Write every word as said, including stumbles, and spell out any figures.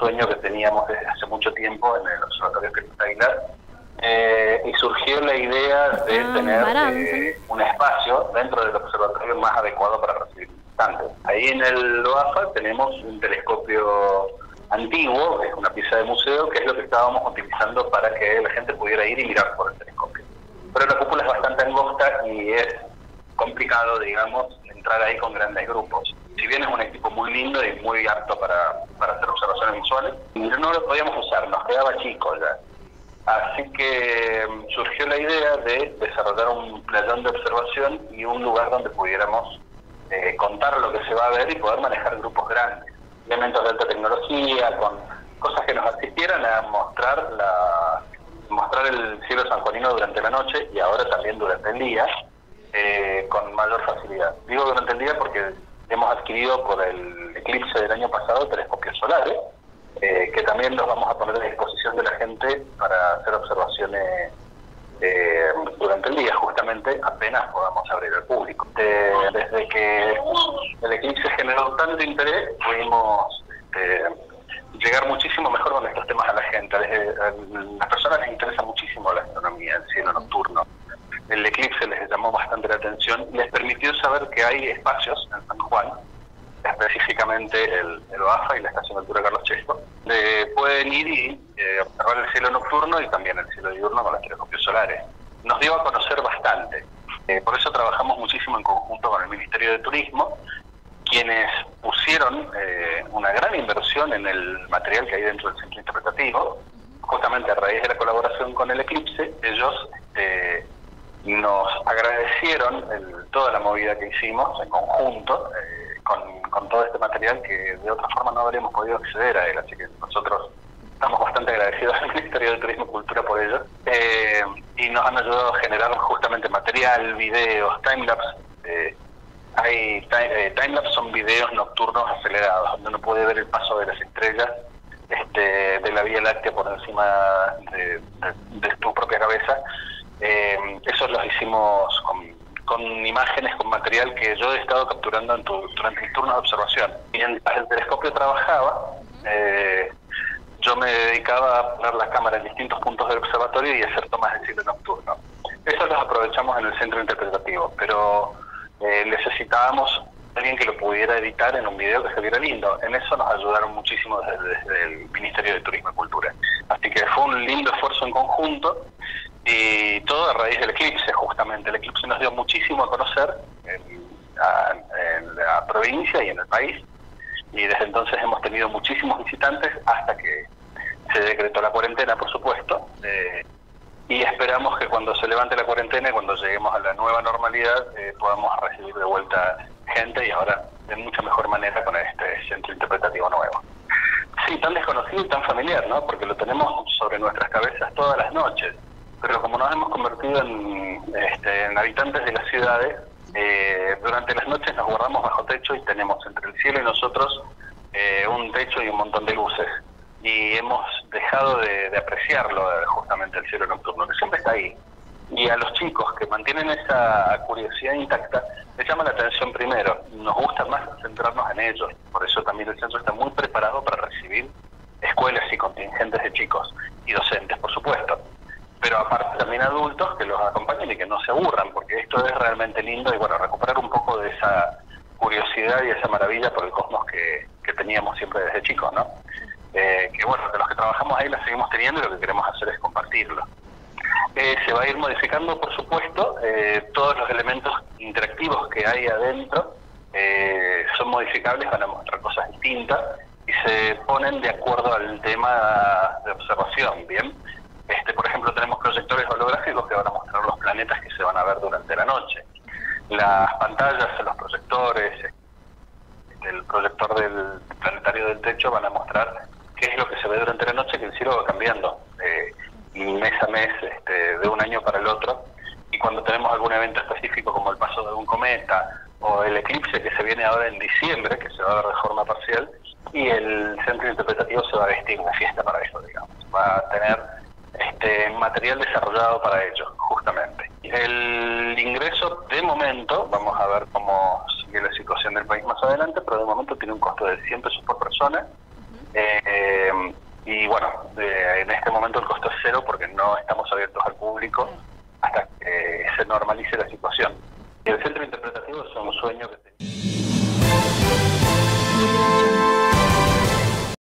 sueño que teníamos desde hace mucho tiempo en el Observatorio Felipe Aguilar, eh, y surgió la idea de ah, tener Baranza. eh, un espacio dentro del observatorio más adecuado para recibir visitantes. Ahí en el O A F A tenemos un telescopio antiguo, es una pieza de museo, que es lo que estábamos utilizando para que la gente pudiera ir y mirar por el telescopio. Pero la cúpula es bastante angosta y es complicado, digamos, entrar ahí con grandes grupos. Si bien es un equipo muy lindo y muy apto para, para hacer observaciones visuales, no lo podíamos usar, nos quedaba chico ya. Así que surgió la idea de desarrollar un playón de observación y un lugar donde pudiéramos eh, contar lo que se va a ver y poder manejar grupos grandes, elementos de alta tecnología, con cosas que nos asistieran a mostrar la mostrar el cielo sanjuanino durante la noche y ahora también durante el día, eh, con mayor facilidad. Digo durante el día porque hemos adquirido por el eclipse del año pasado telescopios solares, eh, que también los vamos a poner a disposición de la gente para hacer observaciones eh, durante el día, justamente apenas podamos abrir al público. Eh, desde que el eclipse generó tanto interés, pudimos eh, llegar muchísimo mejor con estos temas a la gente. A las personas les interesa muchísimo la astronomía, el cielo nocturno. El eclipse les llamó bastante la atención y les permitió saber que hay espacios en San Juan, específicamente el, el O A F A y la Estación de Altura Carlos Chesco, donde pueden ir y eh, observar el cielo nocturno y también el cielo diurno con los telescopios solares. Nos dio a conocer bastante. Eh, por eso trabajamos muchísimo en conjunto con el Ministerio de Turismo, quienes pusieron eh, una gran inversión en el material que hay dentro del centro interpretativo. Justamente a raíz de la colaboración con el eclipse, ellos eh, nos agradecieron el, toda la movida que hicimos en conjunto, eh, con, con todo este material que de otra forma no habríamos podido acceder a él, así que nosotros estamos bastante agradecidos al Ministerio de Turismo y Cultura por ello, eh, y nos han ayudado a generar justamente material, videos, timelapse. Eh, hay time, eh, timelapse son videos nocturnos acelerados, donde uno puede ver el paso de las estrellas este, de la Vía Láctea por encima de, de, de tu propia cabeza. Eh, eso los hicimos con, con imágenes, con material que yo he estado capturando en tu, durante el turno de observación. Y mientras el telescopio trabajaba, eh, yo me dedicaba a poner la cámara en distintos puntos del observatorio y hacer tomas de cielo nocturno. Eso los aprovechamos en el centro interpretativo, pero eh, necesitábamos alguien que lo pudiera editar en un video que se viera lindo. En eso nos ayudaron muchísimo desde, desde el Ministerio de Turismo y Cultura. Así que fue un lindo esfuerzo en conjunto. Y todo a raíz del eclipse, justamente. El eclipse nos dio muchísimo a conocer en, a, en la provincia y en el país. Y desde entonces hemos tenido muchísimos visitantes hasta que se decretó la cuarentena, por supuesto. Eh, y esperamos que cuando se levante la cuarentena y cuando lleguemos a la nueva normalidad, eh, podamos recibir de vuelta gente y ahora de mucha mejor manera con este centro interpretativo nuevo. Sí, tan desconocido y tan familiar, ¿no? Porque lo tenemos sobre nuestras cabezas todas las noches. Pero como nos hemos convertido en, este, en habitantes de las ciudades, eh, durante las noches nos guardamos bajo techo y tenemos entre el cielo y nosotros eh, un techo y un montón de luces. Y hemos dejado de, de apreciarlo, justamente el cielo nocturno, que siempre está ahí. Y a los chicos que mantienen esa curiosidad intacta, les llama la atención primero. Nos gusta más centrarnos en ellos. Por eso también el centro está muy preparado para recibir escuelas y contingentes de chicos y docentes, por supuesto. Pero aparte también adultos que los acompañen y que no se aburran, porque esto es realmente lindo y bueno, recuperar un poco de esa curiosidad y esa maravilla por el cosmos que, que teníamos siempre desde chicos, ¿no? Eh, que bueno, que los que trabajamos ahí la seguimos teniendo y lo que queremos hacer es compartirlo. Eh, se va a ir modificando, por supuesto, eh, todos los elementos interactivos que hay adentro eh, son modificables, van a mostrar cosas distintas y se ponen de acuerdo al tema de observación, ¿bien? Este, por ejemplo, tenemos proyectores holográficos que van a mostrar los planetas que se van a ver durante la noche. Las pantallas, los proyectores, el proyector del planetario del techo van a mostrar qué es lo que se ve durante la noche, que el cielo va cambiando eh, mes a mes, este, de un año para el otro. Y cuando tenemos algún evento específico como el paso de un cometa o el eclipse que se viene ahora en diciembre, que se va a ver de forma parcial, y el centro interpretativo se va a vestir de fiesta para eso, digamos. Va a tener este material desarrollado para ello, justamente. El ingreso, de momento, vamos a ver cómo sigue la situación del país más adelante, pero de momento tiene un costo de cien pesos por persona. Uh-huh. eh, y bueno, eh, en este momento el costo es cero porque no estamos abiertos al público hasta que se normalice la situación. Y el centro interpretativo es un sueño que